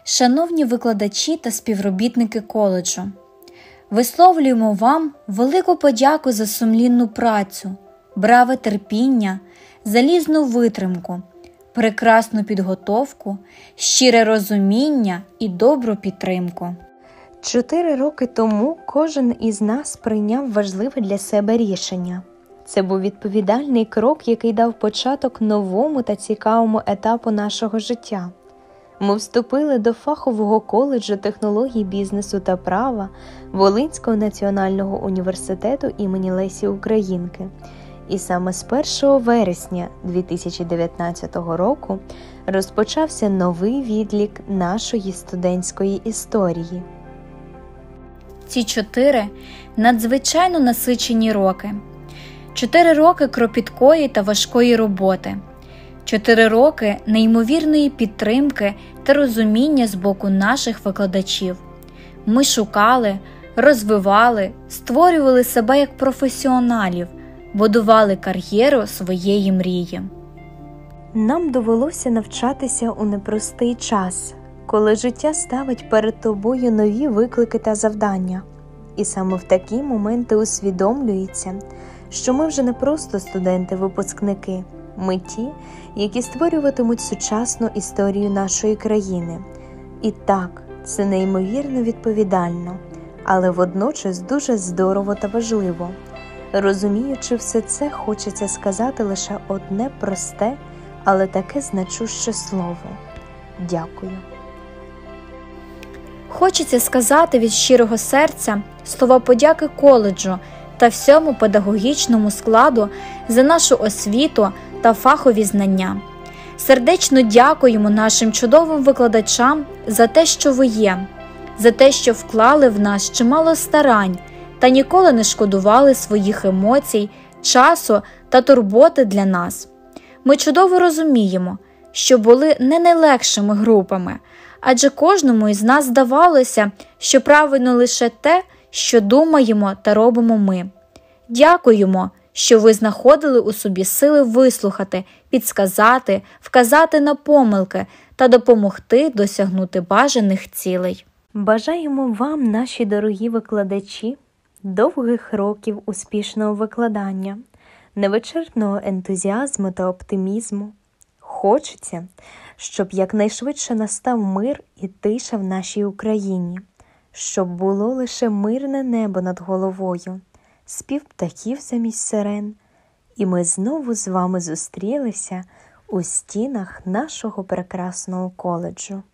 Шановні викладачі та співробітники коледжу, висловлюємо вам велику подяку за сумлінну працю, браве терпіння, залізну витримку, прекрасну підготовку, щире розуміння і добру підтримку. 4 роки тому кожен із нас прийняв важливе для себе рішення. Це був відповідальний крок, який дав початок новому та цікавому етапу нашого життя. Ми вступили до фахового коледжу технологій бізнесу та права Волинського національного університету імені Лесі Українки. І саме з 1 вересня 2019 року розпочався новий відлік нашої студентської історії. Ці 4 надзвичайно насичені роки. 4 роки кропіткої та важкої роботи. 4 роки неймовірної підтримки та розуміння з боку наших викладачів. Ми шукали, розвивали, створювали себе як професіоналів, будували кар'єру своєї мрії. Нам довелося навчатися у непростий час, коли життя ставить перед тобою нові виклики та завдання. І саме в такі моменти усвідомлюється, що ми вже не просто студенти-випускники, ми ті, які створюватимуть сучасну історію нашої країни. І так, це неймовірно відповідально, але водночас дуже здорово та важливо. Розуміючи все це, хочеться сказати лише одне просте, але таке значуще слово – дякую. Хочеться сказати від щирого серця слова подяки коледжу та всьому педагогічному складу за нашу освіту та фахові знання. Сердечно дякуємо нашим чудовим викладачам за те, що ви є, за те, що вклали в нас чимало старань та ніколи не шкодували своїх емоцій, часу та турботи для нас. Ми чудово розуміємо, що були не найлегшими групами, адже кожному із нас здавалося, що правильно лише те, що думаємо та робимо ми. Дякуємо, що ви знаходили у собі сили вислухати, підсказати, вказати на помилки та допомогти досягнути бажаних цілей. Бажаємо вам, наші дорогі викладачі, довгих років успішного викладання, невичерпного ентузіазму та оптимізму. Хочеться, щоб якнайшвидше настав мир і тиша в нашій Україні, щоб було лише мирне небо над головою, спів птахів замість сирен, і ми знову з вами зустрілися у стінах нашого прекрасного коледжу.